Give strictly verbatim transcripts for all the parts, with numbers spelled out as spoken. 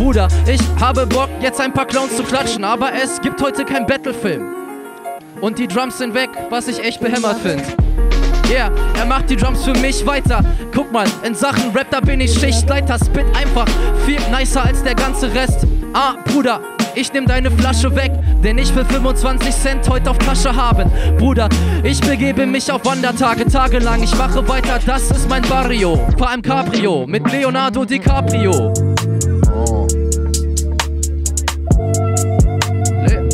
Bruder, ich habe Bock, jetzt ein paar Clowns zu klatschen, aber es gibt heute kein Battlefilm. Und die Drums sind weg, was ich echt behämmert finde. Yeah, er macht die Drums für mich weiter. Guck mal, in Sachen Rap, da bin ich Schichtleiter. Spit einfach viel nicer als der ganze Rest. Ah, Bruder, ich nehm deine Flasche weg, denn ich will fünfundzwanzig Cent heute auf Tasche haben. Bruder, ich begebe mich auf Wandertage, tagelang. Ich mache weiter, das ist mein Barrio. Fahr im Cabrio mit Leonardo DiCaprio. Oh. Le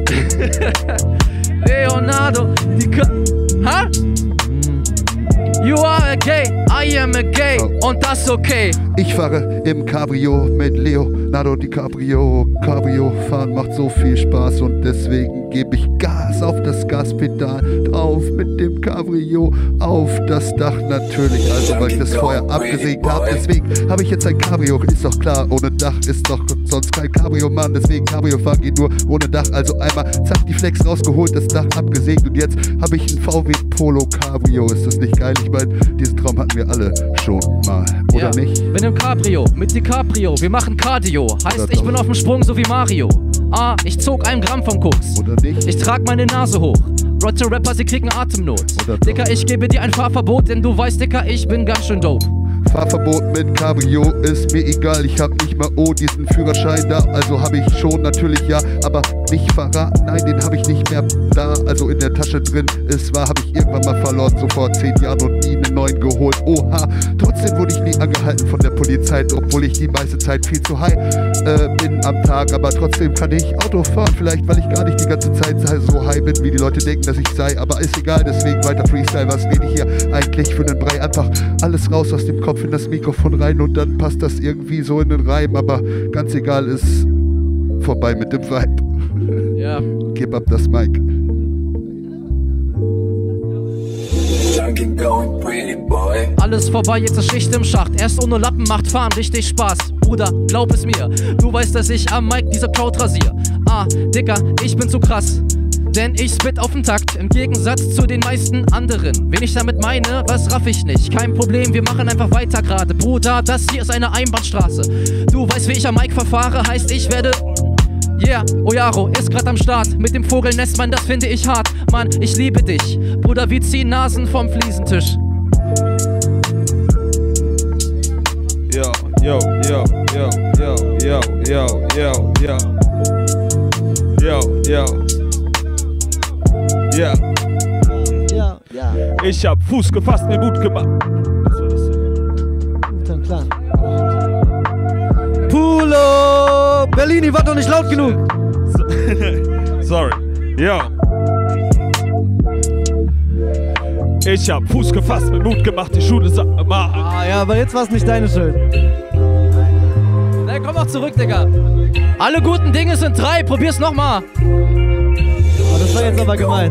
Leonardo DiCaprio. Ha? You are a gay, I am a gay, oh. Und das okay. Ich fahre im Cabrio mit Leonardo DiCaprio. Cabrio fahren macht so viel Spaß und deswegen gebe ich Gas auf das Gaspedal drauf mit dem Cabrio auf das Dach natürlich. Also weil ich das vorher abgesägt habe, deswegen habe ich jetzt ein Cabrio. Ist doch klar, ohne Dach ist doch sonst kein Cabrio, Mann. Deswegen Cabrio fahren geht nur ohne Dach. Also einmal zack die Flex rausgeholt, das Dach abgesägt und jetzt habe ich ein V W Polo Cabrio. Ist das nicht geil? Ich meine, diesen Traum hatten wir alle schon mal, oder ja, nicht? Bin im Cabrio mit DiCaprio, wir machen Cardio. Heißt, ich bin auf dem Sprung so wie Mario. Ah, ich zog ein Gramm vom Koks. Oder nicht? Ich trag meine Nase hoch. Roger Rapper, sie kriegen Atemnot. Dicker, ich gebe dir ein Fahrverbot, denn du weißt, Dicker, ich bin ganz schön dope. Fahrverbot mit Cabrio ist mir egal, ich hab nicht mal oh diesen Führerschein da, also hab ich schon natürlich ja, aber nicht verraten, nein, den hab ich nicht mehr da, also in der Tasche drin, es war, hab ich irgendwann mal verloren, so vor zehn Jahren und nie einen neuen geholt, oha, trotzdem wurde ich nie angehalten von der Polizei, obwohl ich die meiste Zeit viel zu high äh, bin am Tag, aber trotzdem kann ich Auto fahren, vielleicht weil ich gar nicht die ganze Zeit so high bin, wie die Leute denken, dass ich sei, aber ist egal, deswegen weiter Freestyle, was rede ich hier eigentlich für einen Brei, einfach alles raus aus dem Kopf in das Mikrofon rein und dann passt das irgendwie so in den Reim, aber ganz egal, ist vorbei mit dem Vibe. Ja. Gib ab das Mic. Alles vorbei, jetzt ist Schicht im Schacht. Erst ohne Lappen macht Fahren richtig Spaß. Bruder, glaub es mir, du weißt, dass ich am Mic diese Crowd rasier. Ah, Dicker, ich bin zu krass, denn ich spit auf den Takt, im Gegensatz zu den meisten anderen. Wen ich damit meine, was raff ich nicht. Kein Problem, wir machen einfach weiter gerade. Bruder, das hier ist eine Einbahnstraße. Du weißt, wie ich am Mic verfahre, heißt ich werde... Yeah, Oyaro ist grad am Start. Mit dem Vogelnest, Mann, das finde ich hart. Mann, ich liebe dich. Bruder, wir ziehen Nasen vom Fliesentisch. Yo, yo, yo, yo, yo, yo, yo, yo, yo. Yo, yo. Ja. Ja, ja. Ich hab Fuß gefasst, mir Mut gemacht. Was war das denn? Dann klar. Pulo! Berlini, war doch nicht laut genug. Sorry. Ja. Ich hab Fuß gefasst, mir Mut gemacht, die Schule sagt mir mal. Ah ja, aber jetzt war's nicht deine Schuld. Na komm auch zurück, Digga. Alle guten Dinge sind drei, probier's nochmal. Oh, das war jetzt aber gemein.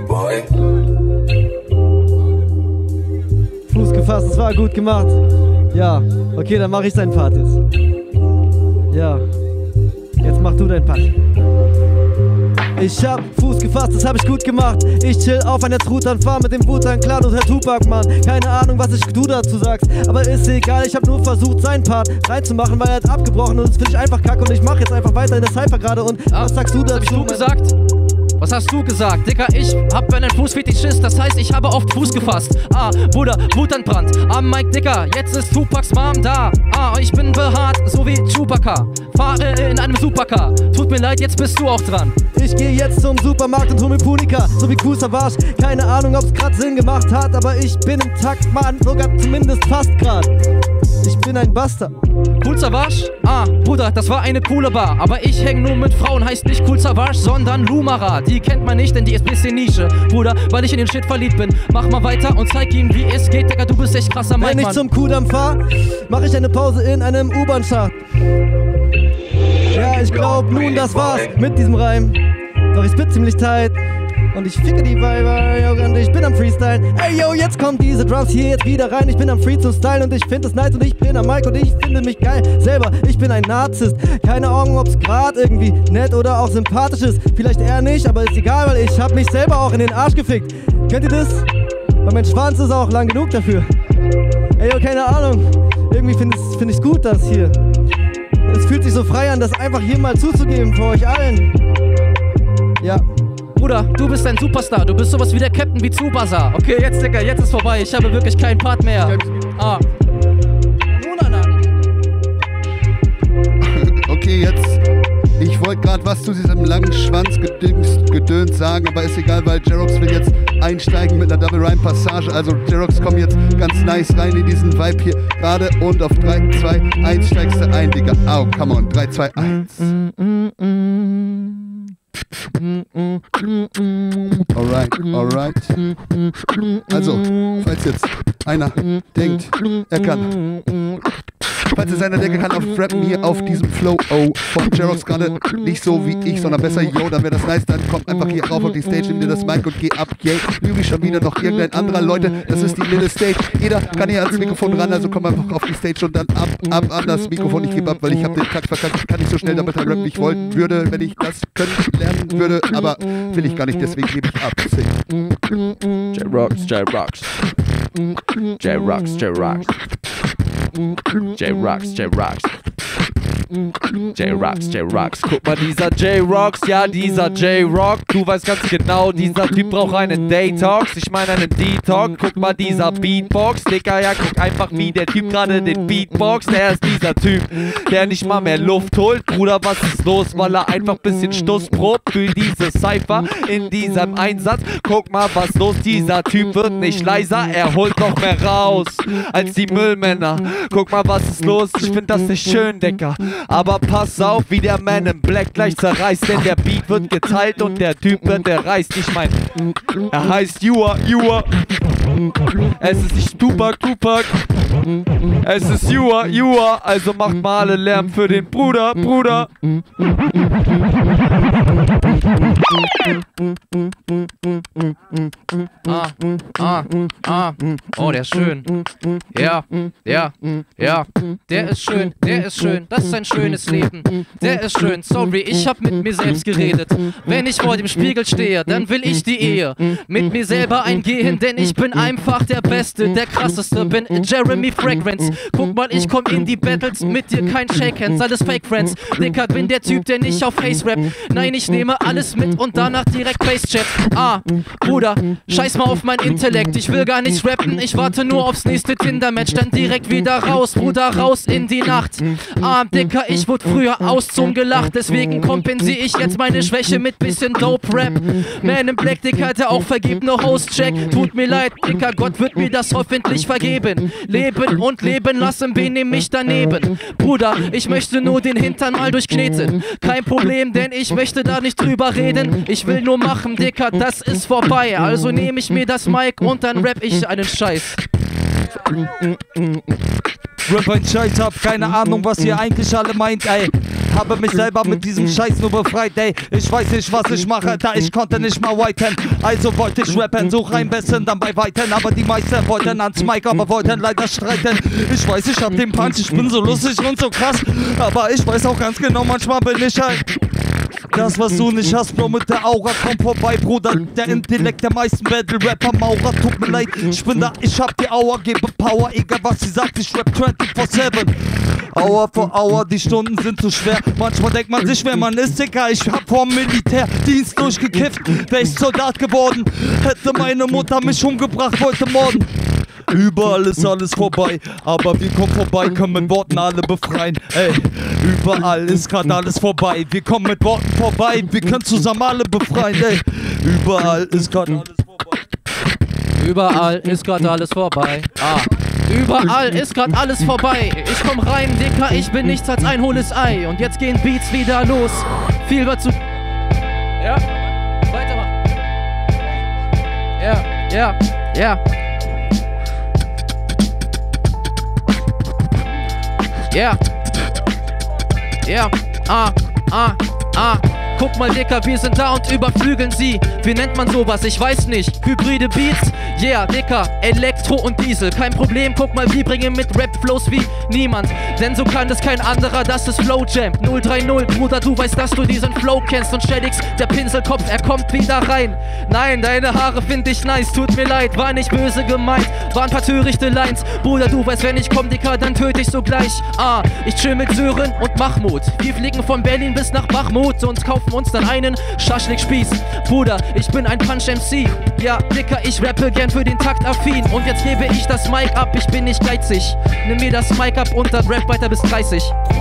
Fuß gefasst, das war gut gemacht. Ja, okay, dann mache ich seinen Part jetzt. Ja, jetzt mach du deinen Part. Ich hab Fuß gefasst, das hab ich gut gemacht. Ich chill auf einer Truthahn, fahr mit dem Wu-Tang Clan und Herr Tupac, Mann. Keine Ahnung, was ich du dazu sagst, aber ist egal, ich hab nur versucht, seinen Part reinzumachen, weil er hat abgebrochen und das find ich einfach kacke und ich mach jetzt einfach weiter in der Cypher gerade und ah, was sagst du dazu? Was hab ich du gesagt? Was hast du gesagt? Dicker, ich hab einen Fußfetischist, das heißt, ich habe oft Fuß gefasst. Ah, Bruder, Wutentbrannt. Am Mike, Dicker, jetzt ist Tupacs Mom da. Ah, ich bin behaart, so wie Chewbacca. Fahre in einem Supercar. Tut mir leid, jetzt bist du auch dran. Ich gehe jetzt zum Supermarkt und hol mir Punika, so wie Kool Savas. Keine Ahnung, ob's grad Sinn gemacht hat, aber ich bin im Takt, Mann, sogar zumindest fast grad. Ich bin ein Bastard. Kool Savas? Ah, Bruder, das war eine coole Bar. Aber ich häng nur mit Frauen, heißt nicht Kool Savas, sondern Lumara. Die kennt man nicht, denn die ist bisschen Nische. Bruder, weil ich in den Shit verliebt bin. Mach mal weiter und zeig ihm, wie es geht, Digga, du bist echt krasser Mann. Wenn ich zum Kudamm fahr, mach ich eine Pause in einem U-Bahn-Schacht. Ja, ich glaub nun, das war's mit diesem Reim. Doch ich spit ziemlich tight und ich ficke die Weiber und ich bin am Freestyle. Ey yo, jetzt kommt diese Drums hier jetzt wieder rein. Ich bin am Free zum Style und ich find es nice und ich bin am Mic und ich finde mich geil selber. Ich bin ein Narzisst. Keine Ahnung, ob's grad irgendwie nett oder auch sympathisch ist. Vielleicht eher nicht, aber ist egal, weil ich hab mich selber auch in den Arsch gefickt. Kennt ihr das? Weil mein Schwanz ist auch lang genug dafür. Ey yo, keine Ahnung. Irgendwie find ich's, find ich's gut, das hier. Es fühlt sich so frei an, das einfach hier mal zuzugeben vor euch allen. Ja. Bruder, du bist ein Superstar, du bist sowas wie der Captain wie Tsubasa. Okay, jetzt, Digga, jetzt ist vorbei, ich habe wirklich keinen Part mehr. Ah. Okay, jetzt, ich wollte gerade was zu diesem langen Schwanzgedöns Gedöns sagen, aber ist egal, weil Jerox will jetzt einsteigen mit einer Double Rhyme Passage. Also Jerox, komm jetzt ganz nice rein in diesen Vibe hier gerade und auf drei, zwei, eins steigst du ein, Digga. Au, come on, drei, zwei, eins. Alright, alright. Also, falls jetzt einer denkt, er kann. Falls jetzt einer denkt, er kann auf Rappen hier auf diesem Flow, oh, von Jerox gerade nicht so wie ich, sondern besser, yo, dann wäre das nice, dann kommt einfach hier rauf auf die Stage, nimm dir das Mic und geh ab, yay. Lüge schon wieder noch irgendein anderer, Leute, das ist die Little Stage. Jeder kann hier ans Mikrofon ran, also komm einfach auf die Stage und dann ab, ab an das Mikrofon. Ich gebe ab, weil ich habe den Kack verkackt. Ich kann nicht so schnell damit rappen, wie ich wollen würde, wenn ich das können lernen würde, aber will ich gar nicht, deswegen gebe ich ab. J-Rox, J-Rox. J-Rox, J-Rox. J-Rox, J-Rox. J-Rox, J-Rox. Guck mal, dieser J-Rox, ja, dieser J-Rock. Du weißt ganz genau, dieser Typ braucht einen Detox. Ich meine einen Detox. Guck mal, dieser Beatbox. Digga, ja, guck einfach, wie der Typ gerade den Beatbox. Der ist dieser Typ, der nicht mal mehr Luft holt. Bruder, was ist los? Weil er einfach ein bisschen Stuss probt für diese Cypher in diesem Einsatz. Guck mal, was los? Dieser Typ wird nicht leiser. Er holt noch mehr raus als die Müllmänner. Guck mal, was ist los? Ich find das nicht schön, Digga. Aber pass auf, wie der Man in Black gleich zerreißt, denn der Beat wird geteilt und der Typ wird erreißt. Ich mein, er heißt Yua, Yua. Es ist nicht Tupac, Tupac. Es ist Yua, Yua. Also macht mal alle Lärm für den Bruder, Bruder. Ah, ah, ah. Oh, der ist schön. Ja, ja, ja. Der ist schön, der ist schön. Das ist ein schönes Leben. Der ist schön. Sorry, ich hab mit mir selbst geredet. Wenn ich vor dem Spiegel stehe, dann will ich die Ehe mit mir selber eingehen, denn ich bin einfach der Beste, der krasseste. Bin Jeremy Fragrance. Guck mal, ich komm in die Battles mit dir, kein Shakehands, alles Fake Friends. Dicker, bin der Typ, der nicht auf Face Rap. Nein, ich nehme alles mit und danach direkt Bass-Chat. Ah, Bruder, scheiß mal auf mein Intellekt. Ich will gar nicht rappen, ich warte nur aufs nächste Tinder-Match. Dann direkt wieder raus, Bruder, raus in die Nacht. Ah, Dicker, ich wurde früher aus zum gelacht. Deswegen kompensiere ich jetzt meine Schwäche mit bisschen Dope-Rap. Man in Black, Dicker, der auch vergebene Host-Check. Tut mir leid, Dicker, Gott wird mir das hoffentlich vergeben. Leben und leben lassen, wen nehm mich daneben? Bruder, ich möchte nur den Hintern mal durchkneten. Kein Problem, denn ich möchte da nicht drüber reden. Ich will nur machen, Dicker, das ist vorbei. Also nehme ich mir das Mic und dann rap ich einen Scheiß. Rap ein Scheiß, hab keine Ahnung, was ihr eigentlich alle meint, ey. Habe mich selber mit diesem Scheiß nur befreit, ey. Ich weiß nicht, was ich mache, da ich konnte nicht mal whiten. Also wollte ich rappen, so rein besten dann bei Weiten. Aber die meisten wollten ans Mic, aber wollten leider streiten. Ich weiß, ich hab den Punch, ich bin so lustig und so krass. Aber ich weiß auch ganz genau, manchmal bin ich halt das, was du nicht hast, Bro, mit der Aura, komm vorbei, Bruder. Der Intellekt der meisten Battle-Rapper, Maurer, tut mir leid. Ich bin da, ich hab die Aura, gebe Power, egal was sie sagt, ich rap vierundzwanzig sieben. Hour für Hour, die Stunden sind zu schwer. Manchmal denkt man sich, wer man ist, Digga. Ich hab vom Militärdienst durchgekifft, wär ich Soldat geworden. Hätte meine Mutter mich umgebracht heute Morgen. Überall ist alles vorbei, aber wir kommen vorbei, können mit Worten alle befreien. Ey, überall ist gerade alles vorbei, wir kommen mit Worten vorbei, wir können zusammen alle befreien. Ey, überall ist gerade alles vorbei. Überall ist gerade alles vorbei. Ah. Überall ist gerade alles vorbei. Ich komm rein, Dicker, ich bin nichts als ein hohles Ei. Und jetzt gehen Beats wieder los. Viel wird zu... Ja, weitermachen. Ja, ja, ja. Ja. Ja. Ah, ah, ah. Guck mal, Dicker, wir sind da und überflügeln sie. Wie nennt man sowas? Ich weiß nicht. Hybride Beats? Yeah, Dicker, Elektro und Diesel, kein Problem, guck mal, wir bringen mit Rap-Flows wie niemand. Denn so kann es kein anderer, das ist Flow Jam. null drei null, Bruder, du weißt, dass du diesen Flow kennst. Und Shadix, der Pinselkopf, er kommt wieder rein. Nein, deine Haare find ich nice, tut mir leid, war nicht böse gemeint, waren paar törichte Lines. Bruder, du weißt, wenn ich komm, Dicker, dann töte ich sogleich. Ah, ich chill mit Sören und Mahmoud. Wir fliegen von Berlin bis nach Bachmut und kaufen uns dann einen Schaschlik-Spieß. Bruder, ich bin ein Punch-M C. Ja, Dicker, ich rappe gern für den Takt affin. Und jetzt gebe ich das Mic ab, ich bin nicht geizig. Nimm mir das Mic ab und dann rap weiter bis dreißig.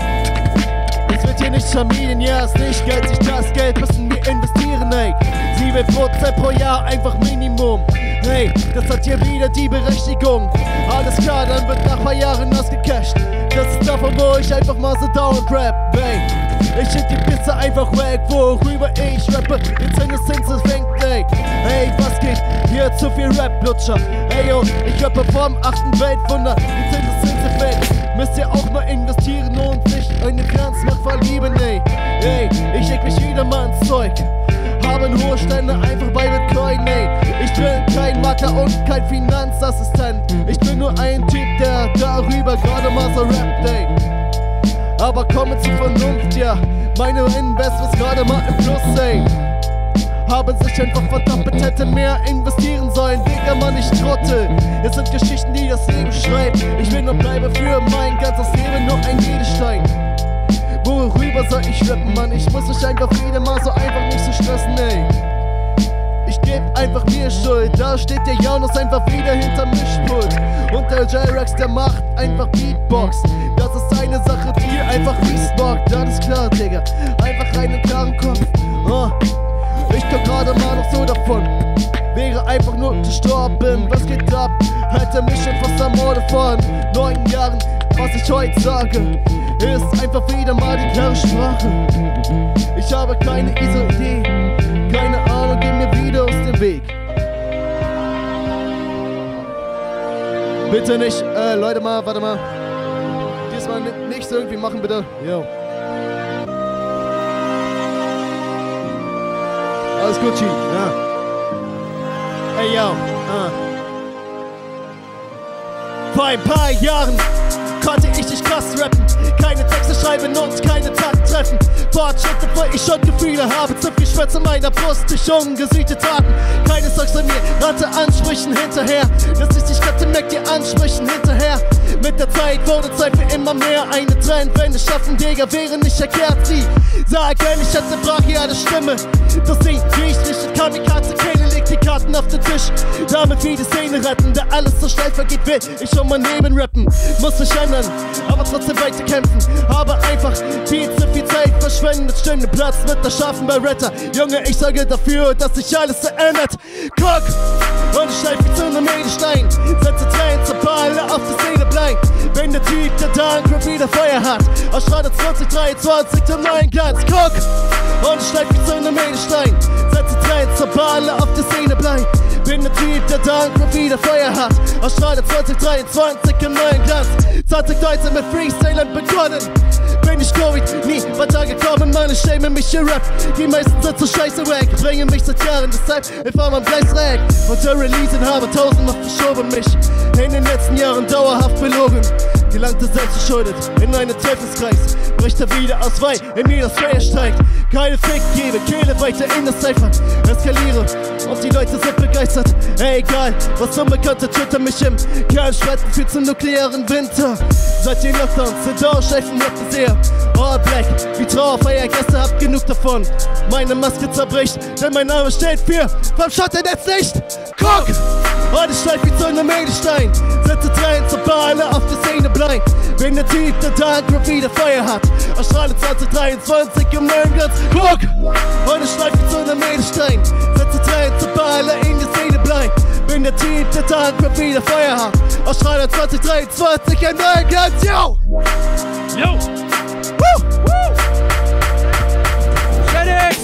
Es wird hier nicht vermieden, ja, ist nicht geizig, das Geld müssen wir investieren, ey. sieben Prozent pro Jahr, einfach Minimum. Hey, das hat hier wieder die Berechtigung. Alles klar, dann wird nach paar Jahren ausgecasht. Das ist davon, wo ich einfach mal so down rap, ey. Ich schick die Pizza einfach weg, worüber ich rappe. Die Zinseszins fängt, ey. Hey, was geht? Hier zu viel Rap-Lutscher. Ey, yo, ich rappe vom achten Weltwunder. Die Zinseszins fängt. Müsst ihr auch mal investieren und sich eine Finanzmacht verlieben, ey. Ey, ich leg mich wieder mal ins Zeug. Haben hohe Stände einfach bei Bitcoin, ey. Ich bin kein Makler und kein Finanzassistent. Ich bin nur ein Typ, der darüber gerade mal so rappt, ey. Aber komme zur Vernunft, ja. Meine Investments gerade mal im Plus, ey. Haben sich einfach verdammt, hätte mehr investieren sollen. Digga, Mann, ich trottel. Es sind Geschichten, die das Leben schreibt. Ich will nur bleiben für mein ganzes Leben, nur ein Edelstein. Worüber soll ich rappen, Mann? Ich muss mich einfach wieder mal so einfach nicht so stressen, ey. Ich geb einfach mir Schuld, da steht der Janus einfach wieder hinterm Mischpult. Und der J-Rex, der macht einfach Beatbox. Das ist eine Sache, die einfach resparkt. Das ist klar, Digga, einfach einen klaren Kopf. Oh. Ich komm gerade mal noch so davon. Wäre einfach nur gestorben, was geht ab? Hätte mich schon fast ermordet vor neun Jahren. Was ich heute sage, ist einfach wieder mal die klare Sprache. Ich habe keine Idee, keine Ahnung, geh mir wieder aus dem Weg. Bitte nicht, äh, Leute mal, warte mal. Diesmal nichts irgendwie machen, bitte. Jo. Alles gut, Chi. Ja. Ey, yo. Ah. Vor ein paar Jahren konnte ich nicht krass rappen. Keine Texte schreiben und keine Takt treffen. Fortschritte, weil ich schon Gefühle habe. Zu viel Schmerz in meiner Brust, durch ungesiegte Taten. Keine Songs von mir, rannte Ansprüchen hinterher. Dass ich dich rette, merkt dir Ansprüchen hinterher. Mit der Zeit wurde Zeit für immer mehr. Eine Trendwende schaffen, Digga, wäre nicht erklärt. Sie sag ehrlich, ich hatte brachiale Stimme. Das Ding, wie ich nicht in Kamikaze Kehle, leg die Karten auf den Tisch. Damit wie die Szene retten, da alles so schnell vergeht, will ich schon mein Leben rappen. Muss mich ändern, aber trotzdem weiter kämpfen. Habe einfach viel zu viel Zeit verschwendet. Stünde Platz mit der scharfen Beretta. Junge, ich sorge dafür, dass sich alles verändert. Guck! Und ich schneid wie zu einem Edelstein. Setze Tränen zur Balle auf die Szene bleib. Wenn der Typ, der Dark wieder Feuer hat, ausstrahlt zwanzig dreiundzwanzig zum neuen Glanz. Guck! Und ich schneid wie zu einem Edelstein. Setze Tränen zur Balle auf die Szene bleib. Bin der Typ, der Dank wieder Feuer hat. Ausstrahle zwanzig dreiundzwanzig im neuen Glanz. zwanzig neunzehn mit Freestylen begonnen. Bin ich Covid, nie weiter gekommen, meine schäme mich hier Rap. Die meisten sind so scheiße wack, bringen mich seit Jahren, deshalb ich fahr mein Preisrack. Und der Release habe tausendmal verschoben mich. In den letzten Jahren dauerhaft belogen. Gelangte selbst verschuldet in einen Teufelskreis. Bricht er wieder aus, weil in mir das Feuer steigt. Keine Fick gebe, Kehle weiter in das Cypher. Eskaliere und die Leute sind begeistert. Ey, egal, was Unbekannte tötet mich im Kernspalten für zum nuklearen Winter. Seit den Lockdowns sind Dauerschleifen rappen sehr. All black, wie Trauerfeier, Gäste, habt genug davon. Meine Maske zerbricht, denn mein Name steht für vom Schotternetz nicht. Guck! Und ich schleif wie zu einem Edelstein. Setze Tränen zur Balle auf die Szene blind. Bin der Typ, der Dark wieder Feuer hat. Ausstrahle zwanzig dreiundzwanzig im neuen Glanz. Guck! Und ich schleif wie zu einem Edelstein. Setze Tränen zur Balle in die Szene blind. Bin der Typ, der Dark wieder Feuer hat. Ausstrahle zwanzig dreiundzwanzig im neuen Glanz. Yo! Yo! Woo! Woo! Shadix!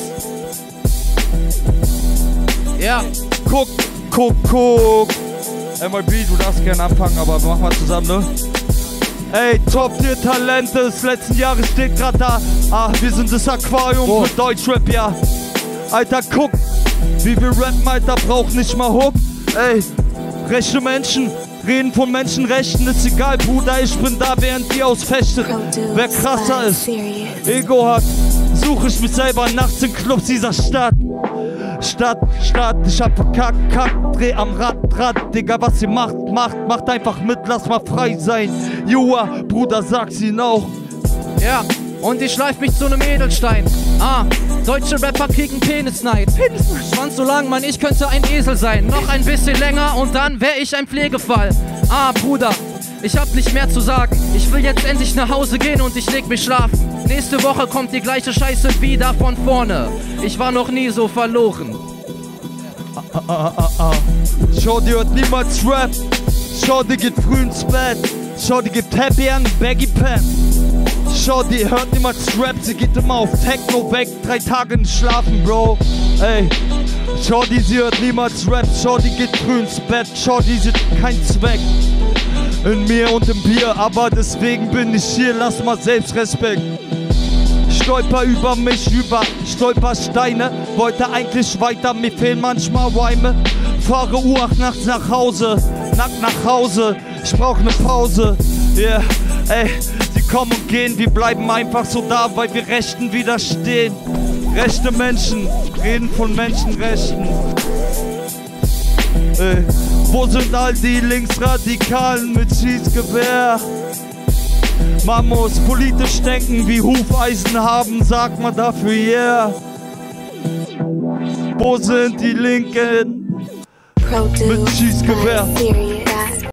Ja. Guck, guck, guck. M Y B, du darfst gerne anfangen, aber machen wir zusammen, ne? Ey, Top vier Talente des letzten Jahres steht grad da. Ah, wir sind das Aquarium oh. für Deutschrap, ja. Alter, guck, wie wir rappen, Alter, braucht nicht mal Hook. Ey, Rechte Menschen reden von Menschenrechten, ist egal, Bruder, ich bin da, während ihr ausfechtet. Wer krasser ist, Ego hat, suche ich mich selber nachts in Clubs dieser Stadt. Stadt, Stadt, ich hab verkackt, kack, dreh am Rad, Rad, Digga, was ihr macht, macht, macht einfach mit, lass mal frei sein. Joa, Bruder, sag's ihnen auch. Ja, und ich schleif mich zu nem Edelstein. Ah, deutsche Rapper kriegen Penisneid. Schwanz so lang, Mann, ich könnte ein Esel sein. Noch ein bisschen länger und dann wär ich ein Pflegefall. Ah, Bruder, ich hab nicht mehr zu sagen. Ich will jetzt endlich nach Hause gehen und ich leg mich schlafen. Nächste Woche kommt die gleiche Scheiße wieder von vorne. Ich war noch nie so verloren. Ah, ah, ah, ah. Shorty hört niemals Rap. Shorty geht früh ins Bett. Shorty gibt Happy an Baggy Pants. Shorty hört niemals Rap, sie geht immer auf Techno weg. Drei Tage nicht schlafen, Bro. Ey, Shorty, sie hört niemals Rap. Shorty geht früh ins Bett. Shorty sieht kein Zweck in mir und im Bier, aber deswegen bin ich hier. Lass mal Selbstrespekt. Stolper über mich, über Stolpersteine. Wollte eigentlich weiter, mir fehlen manchmal Reime. Fahre Uhr acht nachts nach Hause, nackt nach Hause. Ich brauch ne Pause, yeah, ey. Sie kommen und gehen, wir bleiben einfach so da, weil wir Rechten widerstehen. Rechte Menschen reden von Menschenrechten. Ey, wo sind all die Linksradikalen mit Schießgewehr? Man muss politisch denken, wie Hufeisen haben, sagt man dafür, yeah. Wo sind die Linken mit Schießgewehr?